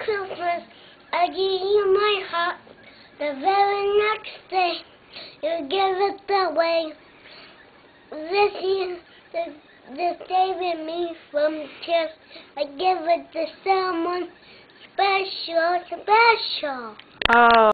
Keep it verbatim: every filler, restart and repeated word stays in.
Christmas, I give you my heart. The very next day, you give it away. This year, the, the saving me from tears. I give it to someone special, special. Oh.